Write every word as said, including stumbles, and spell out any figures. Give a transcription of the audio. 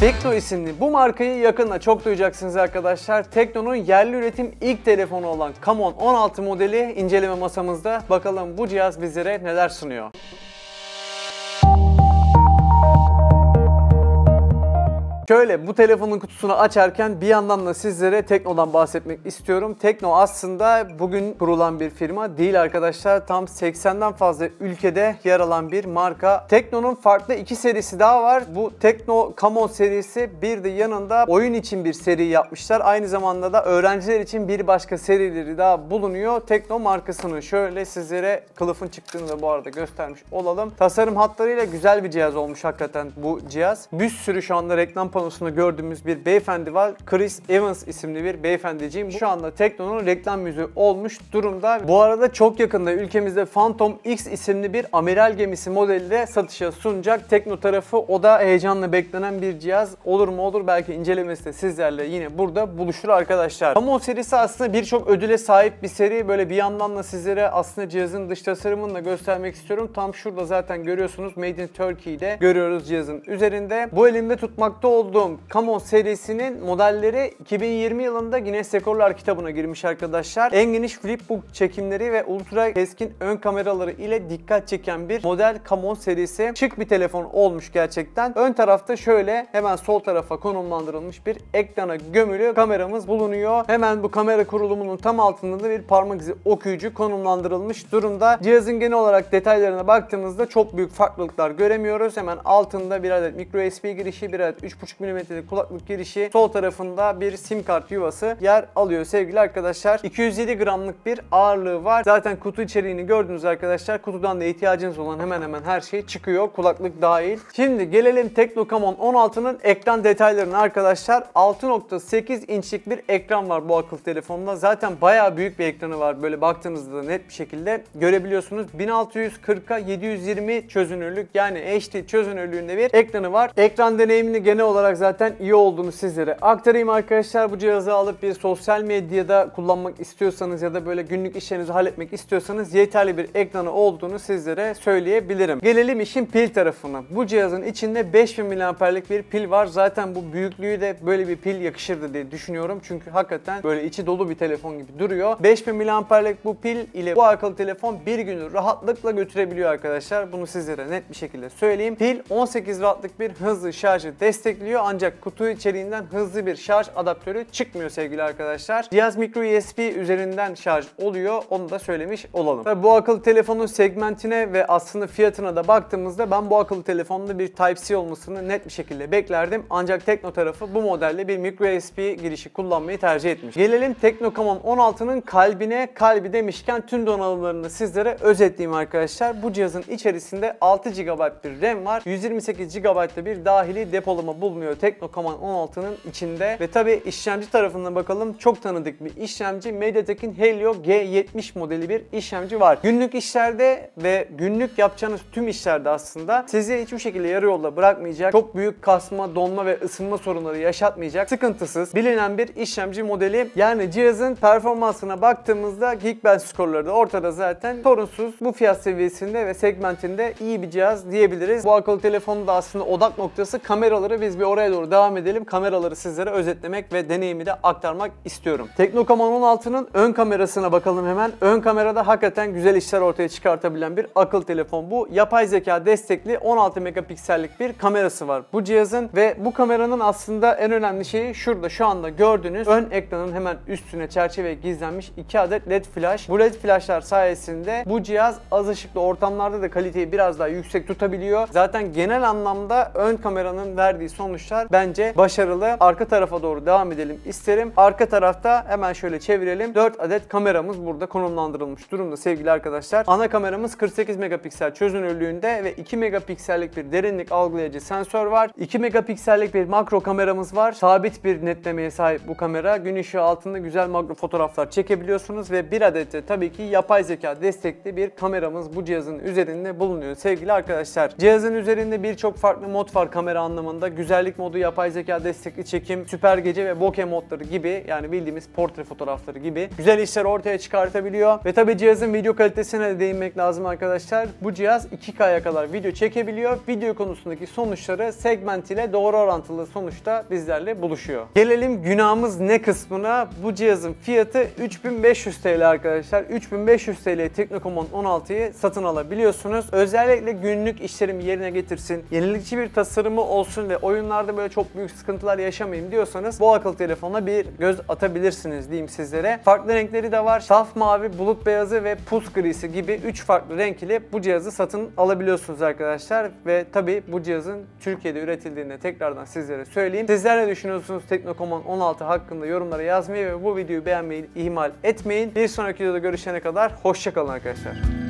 Tekno isimli bu markayı yakında çok duyacaksınız arkadaşlar. Tekno'nun yerli üretim ilk telefonu olan Camon on altı modeli inceleme masamızda. Bakalım bu cihaz bizlere neler sunuyor. Şöyle bu telefonun kutusunu açarken bir yandan da sizlere Tekno'dan bahsetmek istiyorum. Tekno aslında bugün kurulan bir firma değil arkadaşlar. Tam seksenden fazla ülkede yer alan bir marka. Tekno'nun farklı iki serisi daha var. Bu Tekno Camon serisi, bir de yanında oyun için bir seri yapmışlar. Aynı zamanda da öğrenciler için bir başka serileri daha bulunuyor. Tekno markasını şöyle sizlere kılıfın çıktığını da bu arada göstermiş olalım. Tasarım hatlarıyla güzel bir cihaz olmuş hakikaten bu cihaz. Bir sürü şu anda reklam panosunda gördüğümüz bir beyefendi var. Chris Evans isimli bir beyefendiciğim. Şu anda Tekno'nun reklam yüzü olmuş durumda. Bu arada çok yakında ülkemizde Phantom X isimli bir amiral gemisi modeliyle satışa sunacak. Tekno tarafı, o da heyecanla beklenen bir cihaz. Olur mu olur, belki incelemesi de sizlerle yine burada buluşur arkadaşlar. Camon serisi aslında birçok ödüle sahip bir seri. Böyle bir yandan da sizlere aslında cihazın dış tasarımını da göstermek istiyorum. Tam şurada zaten görüyorsunuz, Made in Turkey'de görüyoruz cihazın üzerinde. Bu elimde tutmakta olduğum Camon serisinin modelleri iki bin yirmi yılında Guinness Rekorlar kitabına girmiş arkadaşlar. En geniş flipbook çekimleri ve ultra keskin ön kameraları ile dikkat çeken bir model Camon serisi. Şık bir telefon olmuş gerçekten. Ön tarafta şöyle hemen sol tarafa konumlandırılmış bir ekrana gömülü kameramız bulunuyor. Hemen bu kamera kurulumunun tam altında da bir parmak izi okuyucu konumlandırılmış durumda. Cihazın genel olarak detaylarına baktığımızda çok büyük farklılıklar göremiyoruz. Hemen altında bir adet micro S D girişi, bir adet üç buçuk milimetrelik kulaklık girişi, sol tarafında bir sim kart yuvası yer alıyor sevgili arkadaşlar. iki yüz yedi gramlık bir ağırlığı var. Zaten kutu içeriğini gördünüz arkadaşlar. Kutudan da ihtiyacınız olan hemen hemen her şey çıkıyor, kulaklık dahil. Şimdi gelelim Tekno Camon on altının ekran detaylarına arkadaşlar. altı nokta sekiz inçlik bir ekran var bu akıllı telefonda. Zaten bayağı büyük bir ekranı var. Böyle baktığınızda da net bir şekilde görebiliyorsunuz. bin altı yüz kırk'a yedi yüz yirmi çözünürlük, yani H D çözünürlüğünde bir ekranı var. Ekran deneyimini genel olarak zaten iyi olduğunu sizlere aktarayım arkadaşlar. Bu cihazı alıp bir sosyal medyada kullanmak istiyorsanız ya da böyle günlük işlerinizi halletmek istiyorsanız yeterli bir ekranı olduğunu sizlere söyleyebilirim. Gelelim işin pil tarafına. Bu cihazın içinde beş bin miliamperlik bir pil var. Zaten bu büyüklüğü de böyle bir pil yakışırdı diye düşünüyorum. Çünkü hakikaten böyle içi dolu bir telefon gibi duruyor. beş bin miliamperlik bu pil ile bu akıllı telefon bir günü rahatlıkla götürebiliyor arkadaşlar. Bunu sizlere net bir şekilde söyleyeyim. Pil on sekiz wattlık bir hızlı şarjı destekliyor. Ancak kutu içeriğinden hızlı bir şarj adaptörü çıkmıyor sevgili arkadaşlar. Cihaz micro U S B üzerinden şarj oluyor. Onu da söylemiş olalım. Tabii bu akıllı telefonun segmentine ve aslında fiyatına da baktığımızda ben bu akıllı telefonda bir Type-C olmasını net bir şekilde beklerdim. Ancak Tekno tarafı bu modelde bir micro U S B girişi kullanmayı tercih etmiş. Gelelim Tekno Camon on altının kalbine. Kalbi demişken tüm donanımlarını sizlere özetleyeyim arkadaşlar. Bu cihazın içerisinde altı gigabayt bir RAM var. yüz yirmi sekiz gigabayt'ta bir dahili depolama bulunuyor Tekno Camon on altının içinde. Ve tabi işlemci tarafından bakalım, çok tanıdık bir işlemci. MediaTek'in Helio G yetmiş modeli bir işlemci var. Günlük işlerde ve günlük yapacağınız tüm işlerde aslında sizi hiçbir şekilde yarı yolda bırakmayacak, çok büyük kasma, donma ve ısınma sorunları yaşatmayacak, sıkıntısız bilinen bir işlemci modeli. Yani cihazın performansına baktığımızda Geekbench skorları da ortada zaten, sorunsuz bu fiyat seviyesinde ve segmentinde iyi bir cihaz diyebiliriz. Bu akıllı telefonun da aslında odak noktası kameraları. Biz bir oraya doğru devam edelim. Kameraları sizlere özetlemek ve deneyimi de aktarmak istiyorum. Tekno Camon on altının ön kamerasına bakalım hemen. Ön kamerada hakikaten güzel işler ortaya çıkartabilen bir akıllı telefon bu. Yapay zeka destekli on altı megapiksellik bir kamerası var bu cihazın ve bu kameranın aslında en önemli şeyi şurada şu anda gördüğünüz ön ekranın hemen üstüne çerçeve gizlenmiş iki adet led flash. Bu led flashlar sayesinde bu cihaz az ışıklı ortamlarda da kaliteyi biraz daha yüksek tutabiliyor. Zaten genel anlamda ön kameranın verdiği sonuçlar bence başarılı. Arka tarafa doğru devam edelim isterim. Arka tarafta hemen şöyle çevirelim. dört adet kameramız burada konumlandırılmış durumda sevgili arkadaşlar. Ana kameramız kırk sekiz megapiksel çözünürlüğünde ve iki megapiksellik bir derinlik algılayıcı sensör var. iki megapiksellik bir makro kameramız var. Sabit bir netlemeye sahip bu kamera. Gün ışığı altında güzel makro fotoğraflar çekebiliyorsunuz ve bir adet de tabii ki yapay zeka destekli bir kameramız bu cihazın üzerinde bulunuyor sevgili arkadaşlar. Cihazın üzerinde birçok farklı mod var kamera anlamında. Güzellik Görsellik modu, yapay zeka destekli çekim, süper gece ve bokeh modları gibi, yani bildiğimiz portre fotoğrafları gibi güzel işler ortaya çıkartabiliyor. Ve tabi cihazın video kalitesine de değinmek lazım arkadaşlar. Bu cihaz iki K'ya kadar video çekebiliyor. Video konusundaki sonuçları segment ile doğru orantılı sonuçta bizlerle buluşuyor. Gelelim günahımız ne kısmına. Bu cihazın fiyatı üç bin beş yüz TL arkadaşlar. üç bin beş yüz TL'ye Teknocommand on altıyı satın alabiliyorsunuz. Özellikle günlük işlerimi yerine getirsin, yenilikçi bir tasarımı olsun ve oyunlarda böyle çok büyük sıkıntılar yaşamayayım diyorsanız bu akıllı telefona bir göz atabilirsiniz diyeyim sizlere. Farklı renkleri de var. Saf mavi, bulut beyazı ve pus grisi gibi üç farklı renk ile bu cihazı satın alabiliyorsunuz arkadaşlar. Ve tabi bu cihazın Türkiye'de üretildiğini tekrardan sizlere söyleyeyim. Sizler ne düşünüyorsunuz Teknocommand on altı hakkında yorumlara yazmayı ve bu videoyu beğenmeyi ihmal etmeyin. Bir sonraki videoda görüşene kadar hoşça kalın arkadaşlar.